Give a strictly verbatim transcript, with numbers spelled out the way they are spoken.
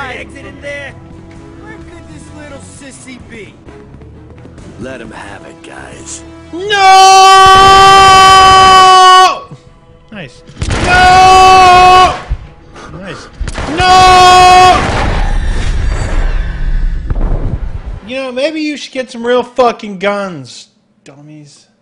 side exit in there? Where could this little sissy be? Let him have it, guys. No! Nice. No! Nice. No! You know, maybe you should get some real fucking guns, dummies.